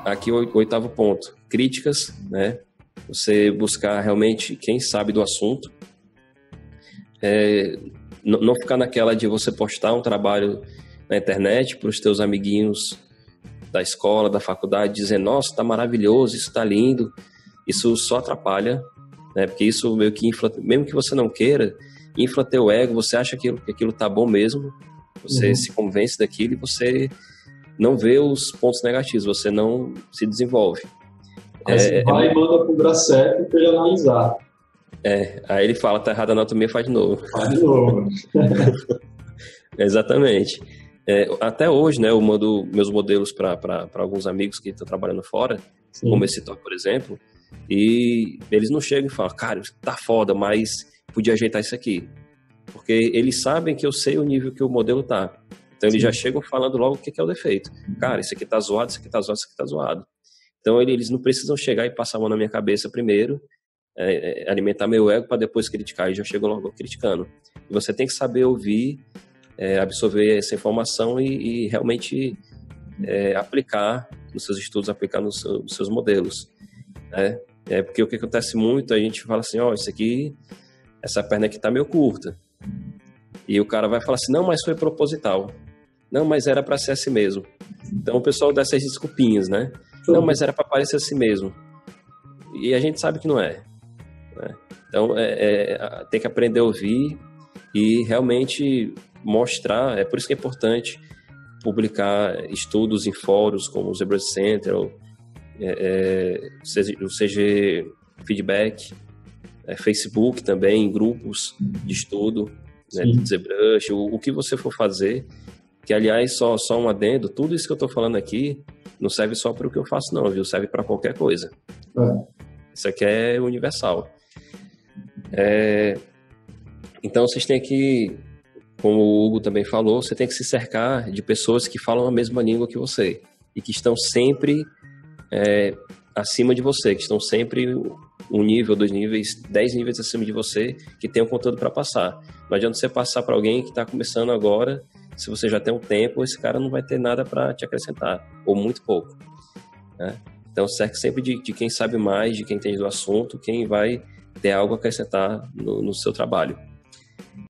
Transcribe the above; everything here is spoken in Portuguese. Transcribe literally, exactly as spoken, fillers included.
aqui o oitavo ponto, críticas, né? Você buscar realmente quem sabe do assunto. É, não, não ficar naquela de você postar um trabalho na internet para os teus amiguinhos da escola, da faculdade, dizendo, nossa, tá maravilhoso, isso tá lindo. Isso só atrapalha, né? Porque isso meio que infla, mesmo que você não queira, infla teu ego, você acha que aquilo, que aquilo tá bom mesmo, você uhum. se convence daquilo e você não vê os pontos negativos, você não se desenvolve. Aí é, você vai é, e manda pro Gracep para ele analisar. É, aí ele fala, tá errado a anatomia, faz de novo. Faz de novo. Exatamente. É, até hoje, né, eu mando meus modelos para alguns amigos que estão trabalhando fora, Sim. como esse top, por exemplo, e eles não chegam e falam, cara, tá foda, mas podia ajeitar isso aqui. Porque eles sabem que eu sei o nível que o modelo tá. Então, eles Sim. já chegam falando logo o que é o defeito. Cara, isso aqui tá zoado, isso aqui tá zoado, isso aqui tá zoado. Então, eles não precisam chegar e passar a mão na minha cabeça primeiro, é, é, alimentar meu ego para depois criticar, e já chegam logo criticando. E você tem que saber ouvir, é, absorver essa informação e, e realmente é, aplicar nos seus estudos, aplicar nos, seu, nos seus modelos. Né? É, porque o que acontece muito, a gente fala assim, ó, oh, isso aqui, essa perna aqui tá meio curta. E o cara vai falar assim, não, mas foi proposital. Não, mas era para ser assim mesmo. Então o pessoal dá essas desculpinhas, né? Não, mas era para parecer assim mesmo. E a gente sabe que não é. Né? Então é, é, tem que aprender a ouvir e realmente mostrar. É por isso que é importante publicar estudos em fóruns como o ZBrush Center, ou, é, é, o C G Feedback, é, Facebook também, em grupos de estudo, né, de ZBrush, o, o que você for fazer. Que, aliás, só, só um adendo, tudo isso que eu estou falando aqui não serve só para o que eu faço, não, viu? Serve para qualquer coisa. É. Isso aqui é universal. É... Então, vocês têm que, como o Hugo também falou, você tem que se cercar de pessoas que falam a mesma língua que você e que estão sempre é, acima de você, que estão sempre um nível, dois níveis, dez níveis acima de você, que tem o conteúdo para passar. Não adianta você passar para alguém que está começando agora. Se você já tem um tempo, esse cara não vai ter nada para te acrescentar, ou muito pouco. Né? Então, cerque sempre de, de quem sabe mais, de quem entende do assunto, quem vai ter algo a acrescentar no, no seu trabalho.